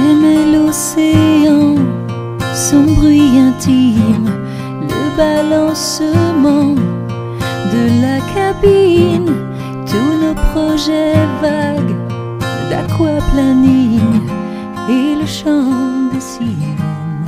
J'aimais l'océan, son bruit intime, le balancement de la cabine, tous nos projets vagues d'aquaplaning et le chant des sirènes.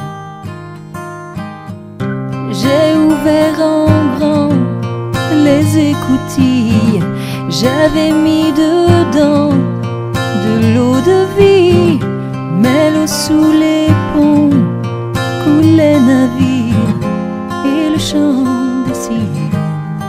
J'ai ouvert en grand les écoutilles, j'avais mis dedans de l'eau de vie, mais l'eau sous les ponts coule les navires et le chant des sirènes.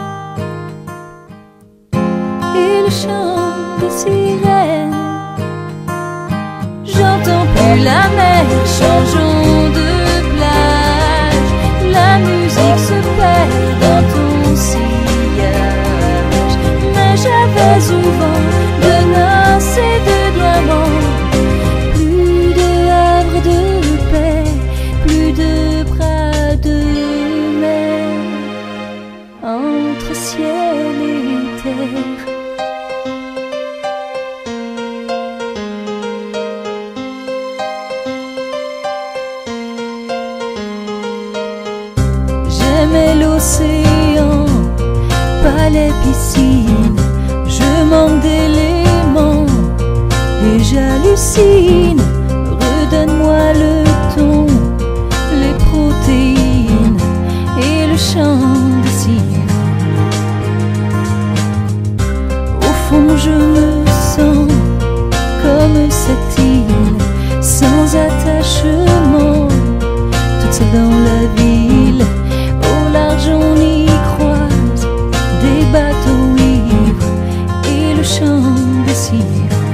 Et le chant des sirènes. J'entends plus la mer, changeons de plage. La musique se perd dans ton sillage. Mais j'avais eu vent de noces et de diamants. Plus de havre de paix, plus de bras de mer, entre ciel et terre. J'aimais l'océan, pas les piscines. Je manque d'éléments et j'hallucine. Redonne-moi le ton, les protéines et le chant des sirènes. Au fond je me sens comme cette île sans attachement, toute seule dans la ville. On y croise des bateaux ivres et le chant des sirènes.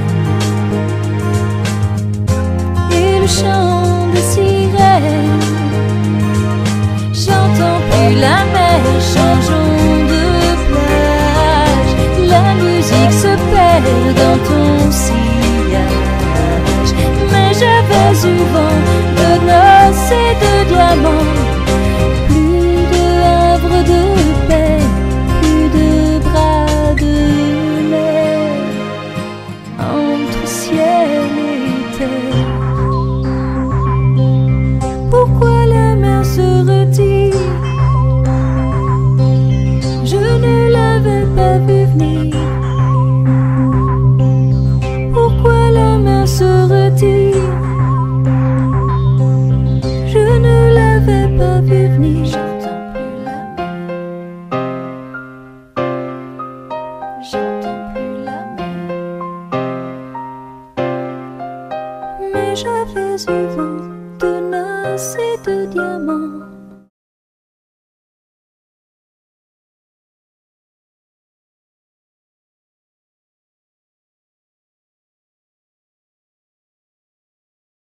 Et le chant des sirènes. J'entends plus la mer, changeons de plage. La musique se perd dans ton sillage. Mais j'avais eu vent de noces et de diamants. De paix, plus de bras de mer, entre ciel et terre. Pourquoi la mer se retire? Je ne l'avais pas vu venir. Pourquoi la mer se retire? Je ne l'avais pas vu venir. J'entends plus la mer, mais j'avais eu vent de noces et de diamants.